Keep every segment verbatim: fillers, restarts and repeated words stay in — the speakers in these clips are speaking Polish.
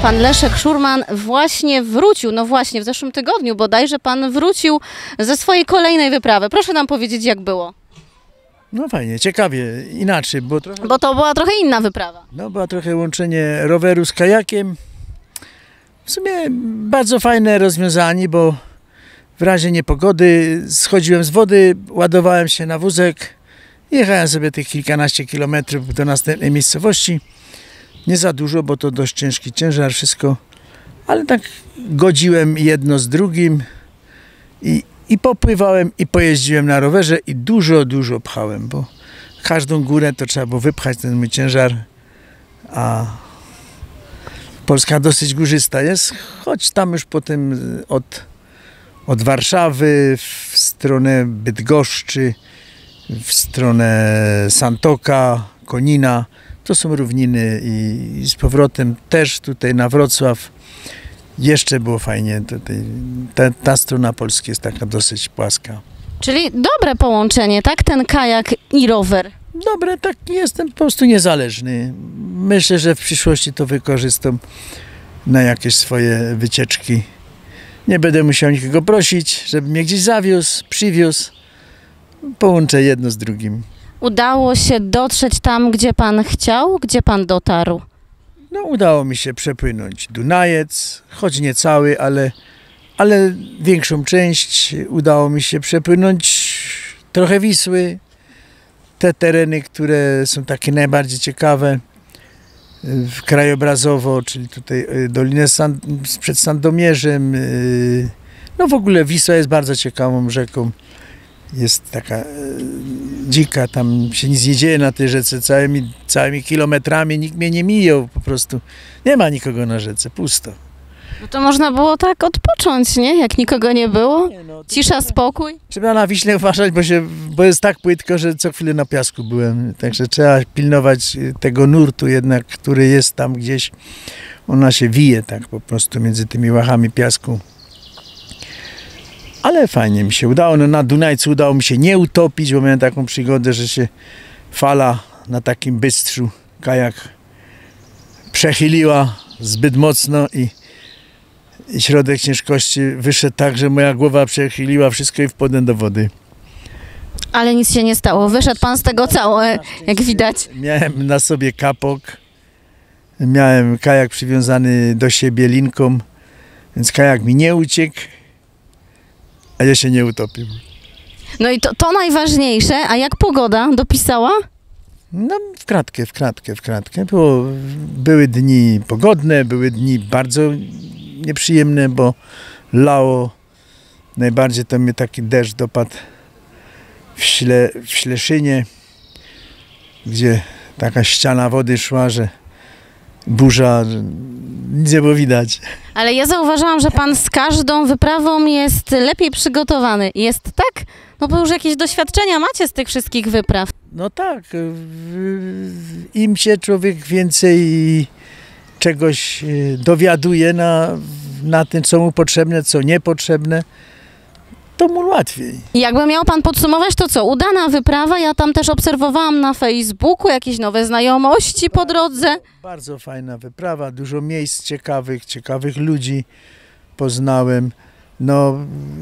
Pan Leszek Szurman właśnie wrócił, no właśnie w zeszłym tygodniu bodajże pan wrócił ze swojej kolejnej wyprawy. Proszę nam powiedzieć, jak było. No fajnie, ciekawie, inaczej, bo trochę... Bo to była trochę inna wyprawa. No była trochę łączenie roweru z kajakiem. W sumie bardzo fajne rozwiązanie, bo w razie niepogody schodziłem z wody, ładowałem się na wózek, jechałem sobie tych kilkanaście kilometrów do następnej miejscowości. Nie za dużo, bo to dość ciężki ciężar, wszystko, ale tak godziłem jedno z drugim i, i popływałem i pojeździłem na rowerze i dużo, dużo pchałem, bo każdą górę to trzeba było wypchać ten mój ciężar, a Polska dosyć górzysta jest, choć tam już potem od, od Warszawy w stronę Bydgoszczy, w stronę Santoka, Konina, to są równiny i, i z powrotem też tutaj na Wrocław jeszcze było fajnie. Tutaj, ta, ta strona Polski jest taka dosyć płaska. Czyli dobre połączenie, tak? Ten kajak i rower. Dobre, tak, jestem po prostu niezależny. Myślę, że w przyszłości to wykorzystam na jakieś swoje wycieczki. Nie będę musiał nikogo prosić, żeby mnie gdzieś zawiózł, przywiózł. Połączę jedno z drugim. Udało się dotrzeć tam, gdzie pan chciał? Gdzie pan dotarł? No, udało mi się przepłynąć Dunajec, choć nie cały, ale, ale większą część. Udało mi się przepłynąć trochę Wisły. Te tereny, które są takie najbardziej ciekawe krajobrazowo, czyli tutaj Dolinę San, przed Sandomierzem. No w ogóle Wisła jest bardzo ciekawą rzeką. Jest taka e, dzika, tam się nic nie dzieje na tej rzece, całymi, całymi kilometrami, nikt mnie nie mijał, po prostu nie ma nikogo na rzece, pusto. No to można było tak odpocząć, nie? Jak nikogo nie było? Nie, no, Cisza, spokój? Trzeba na Wiśle uważać, bo, się, bo jest tak płytko, że co chwilę na piasku byłem, także trzeba pilnować tego nurtu jednak, który jest tam gdzieś, ona się wije tak po prostu między tymi łachami piasku. Ale fajnie mi się udało, no na Dunajcu udało mi się nie utopić, bo miałem taką przygodę, że się fala na takim bystrzu, kajak przechyliła zbyt mocno i, i środek ciężkości wyszedł tak, że moja głowa przechyliła wszystko i wpadłem do wody. Ale nic się nie stało, wyszedł pan z tego całe, jak widać. Miałem na sobie kapok, miałem kajak przywiązany do siebie linką, więc kajak mi nie uciekł. A ja się nie utopił. No i to, to najważniejsze, a jak pogoda dopisała? No w kratkę, w kratkę, w kratkę. Było, były dni pogodne, były dni bardzo nieprzyjemne, bo lało. Najbardziej to mnie taki deszcz dopadł w, Śle, w Śleszynie, gdzie taka ściana wody szła, że burza, nic nie było widać. Ale ja zauważyłam, że pan z każdą wyprawą jest lepiej przygotowany. Jest tak? No bo już jakieś doświadczenia macie z tych wszystkich wypraw. No tak, im się człowiek więcej czegoś dowiaduje na, na tym, co mu potrzebne, co niepotrzebne, to mu łatwiej. Jakby miał pan podsumować, to co? Udana wyprawa, ja tam też obserwowałam na Facebooku jakieś nowe znajomości po drodze. Bardzo fajna wyprawa, dużo miejsc ciekawych, ciekawych ludzi poznałem. No,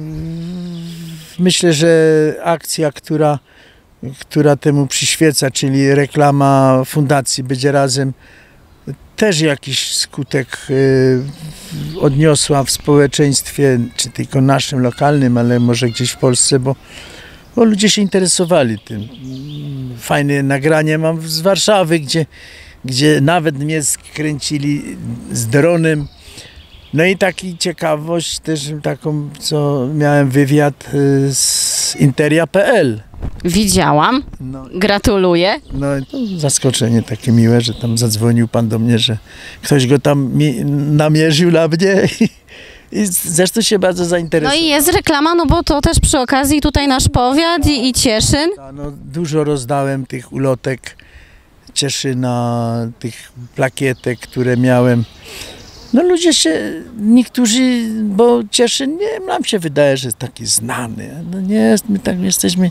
myślę, że akcja, która, która temu przyświeca, czyli reklama Fundacji Będzie Razem, też jakiś skutek y, odniosła w społeczeństwie, czy tylko naszym, lokalnym, ale może gdzieś w Polsce, bo, bo ludzie się interesowali tym. Fajne nagranie mam z Warszawy, gdzie, gdzie nawet mnie skręcili z dronem. No i taki ciekawość też taką, co miałem wywiad y, z interia kropka pe el. Widziałam. No. Gratuluję. No to zaskoczenie takie miłe, że tam zadzwonił pan do mnie, że ktoś go tam mi namierzył na mnie i, i zresztą się bardzo No zainteresował. i jest reklama, no bo to też przy okazji tutaj nasz powiat i, i Cieszyn. No, dużo rozdałem tych ulotek Cieszyna, tych plakietek, które miałem. No ludzie się, niektórzy, bo Cieszyn, nie, nam się wydaje, że jest taki znany. No nie jest, my tak jesteśmy,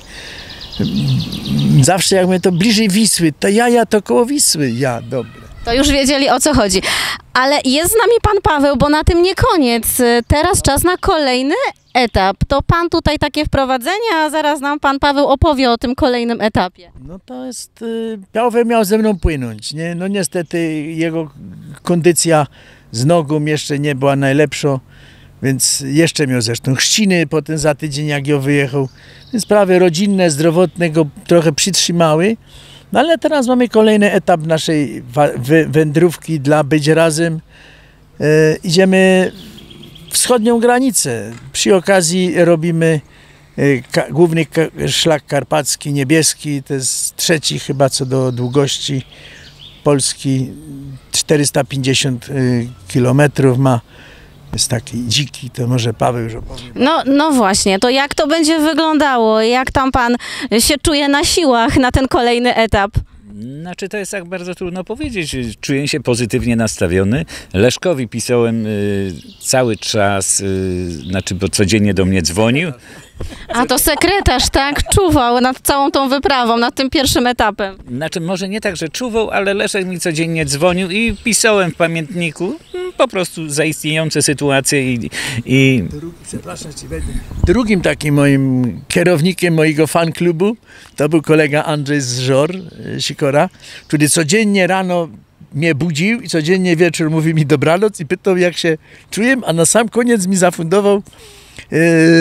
zawsze jak my to bliżej Wisły, to ja, ja to koło Wisły, ja, dobre. To już wiedzieli, o co chodzi. Ale jest z nami pan Paweł, bo na tym nie koniec. Teraz czas na kolejny etap. To pan tutaj takie wprowadzenie, a zaraz nam pan Paweł opowie o tym kolejnym etapie. No to jest, y, Paweł miał ze mną płynąć, nie? No niestety jego kondycja z nogą jeszcze nie była najlepsza, więc jeszcze miał zresztą chrzciny potem za tydzień, jak ją wyjechał. Więc sprawy rodzinne, zdrowotne go trochę przytrzymały. No ale teraz mamy kolejny etap naszej wędrówki dla Być Razem. E, idziemy wschodnią granicę. Przy okazji robimy e, ka, główny ka, szlak karpacki, niebieski. To jest trzeci chyba co do długości Polski. czterysta pięćdziesiąt kilometrów ma. Jest taki dziki, to może Paweł już opowie. No, no właśnie, to jak to będzie wyglądało? Jak tam pan się czuje na siłach na ten kolejny etap? Znaczy to jest tak bardzo trudno powiedzieć. Czuję się pozytywnie nastawiony. Leszkowi pisałem y, cały czas, y, znaczy bo codziennie do mnie dzwonił. A to sekretarz, tak? Czuwał nad całą tą wyprawą, nad tym pierwszym etapem. Znaczy może nie tak, że czuwał, ale Leszek mi codziennie dzwonił i pisałem w pamiętniku po prostu zaistniejące sytuacje i... i... Drugi, przepraszam cię, drugim takim moim kierownikiem mojego fan klubu to był kolega Andrzej z Żor, Sikora, który codziennie rano mnie budził i codziennie wieczór mówi mi dobranoc i pytał, jak się czuję, a na sam koniec mi zafundował yy,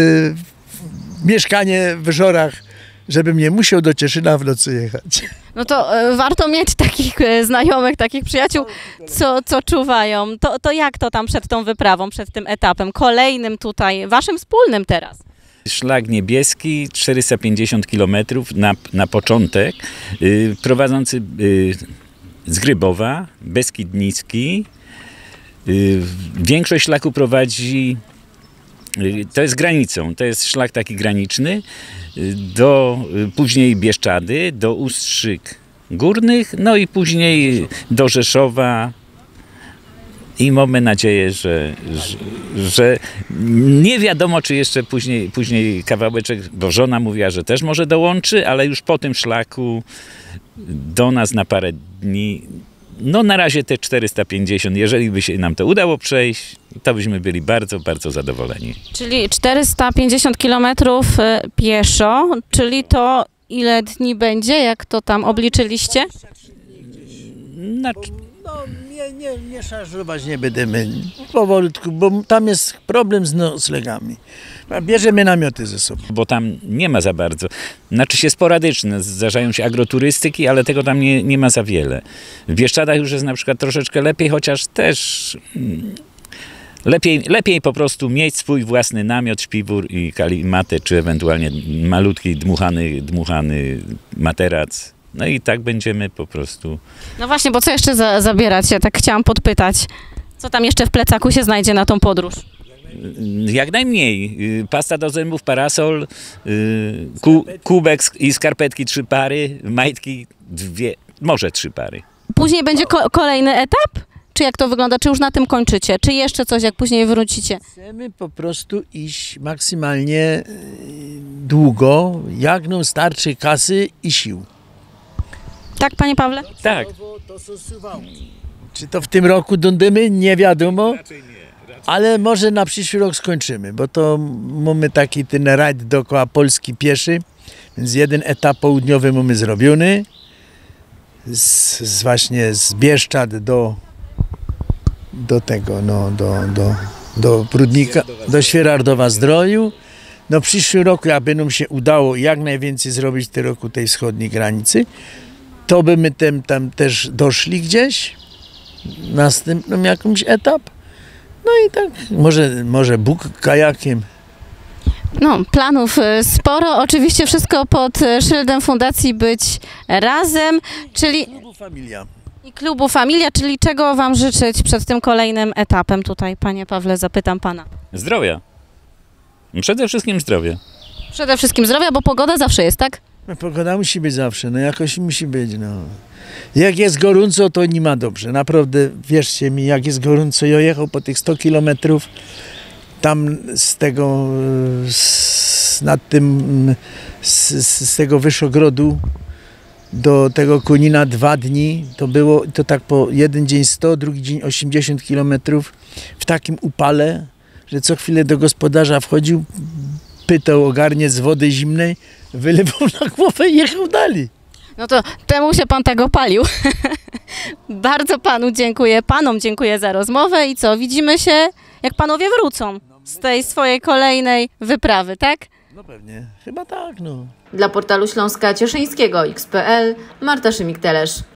mieszkanie w Żorach, żebym nie musiał do Cieszyna w nocy jechać. No to e, warto mieć takich e, znajomych, takich przyjaciół, co, co czuwają. To, to jak to tam przed tą wyprawą, przed tym etapem, kolejnym tutaj, waszym wspólnym teraz? Szlak niebieski, czterysta pięćdziesiąt kilometrów na, na początek, yy, prowadzący yy, z Grybowa, Beskid Niski. Yy, większość szlaku prowadzi, yy, to jest granicą, to jest szlak taki graniczny, yy, do yy, później Bieszczady, do Ustrzyk Górnych, no i później do Rzeszowa. I mamy nadzieję, że, że, że nie wiadomo, czy jeszcze później, później kawałeczek, bo żona mówiła, że też może dołączy, ale już po tym szlaku do nas na parę dni, no na razie te czterysta pięćdziesiąt, jeżeli by się nam to udało przejść, to byśmy byli bardzo, bardzo zadowoleni. Czyli czterysta pięćdziesiąt kilometrów pieszo, czyli to ile dni będzie, jak to tam obliczyliście? Na... No, nie, nie, nie szarżować nie będziemy powolutku, bo tam jest problem z noclegami. Bierzemy namioty ze sobą. Bo tam nie ma za bardzo, znaczy się sporadyczne, zdarzają się agroturystyki, ale tego tam nie, nie ma za wiele. W Bieszczadach już jest na przykład troszeczkę lepiej, chociaż też mm, lepiej, lepiej po prostu mieć swój własny namiot, śpiwór i kalimatę, czy ewentualnie malutki dmuchany, dmuchany materac. No i tak będziemy po prostu... No właśnie, bo co jeszcze za, zabieracie? Tak chciałam podpytać. Co tam jeszcze w plecaku się znajdzie na tą podróż? Jak najmniej. Pasta do zębów, parasol, ku, kubek i skarpetki trzy pary, majtki dwie, może trzy pary. Później będzie ko kolejny etap? Czy jak to wygląda? Czy już na tym kończycie? Czy jeszcze coś, jak później wrócicie? Chcemy po prostu iść maksymalnie długo, jak nam starczy kasy i sił. Tak, panie Pawle? Tak. Czy to w tym roku dądymy? Nie wiadomo. Ale może na przyszły rok skończymy, bo to mamy taki ten rajd dookoła Polski pieszy, więc jeden etap południowy mamy zrobiony, z, z właśnie z Bieszczad do, do tego, no, do, do, do Prudnika, do Świerardowa-Zdroju. No w przyszłym roku, aby nam się udało jak najwięcej zrobić w tym roku tej wschodniej granicy, to by my tam, tam też doszli gdzieś, następną jakąś etap. No i tak, może, może Bóg kajakiem. No, planów sporo. Oczywiście wszystko pod szyldem Fundacji Być Razem, czyli... Klubu Familia. I klubu Familia, czyli czego wam życzyć przed tym kolejnym etapem tutaj, panie Pawle, zapytam pana. Zdrowia. Przede wszystkim zdrowia. Przede wszystkim zdrowia, bo pogoda zawsze jest, tak? No, pogoda musi być zawsze, no jakoś musi być, no. Jak jest gorąco, to nie ma dobrze. Naprawdę, wierzcie mi, jak jest gorąco, ja jechał po tych sto kilometrów, tam z tego, z, nad tym, z, z tego Wyszogrodu, do tego Konina dwa dni. To było to tak po jeden dzień sto, drugi dzień osiemdziesiąt kilometrów w takim upale, że co chwilę do gospodarza wchodził, pytał o garniec z wody zimnej, wylewał na głowę i jechał dalej. No to temu się pan tak opalił. Bardzo panu dziękuję, panom dziękuję za rozmowę i co, widzimy się, jak panowie wrócą z tej swojej kolejnej wyprawy, tak? No pewnie, chyba tak, no. Dla portalu Śląska Cieszyńskiego X kropka pe el Marta Szymik-Telesz.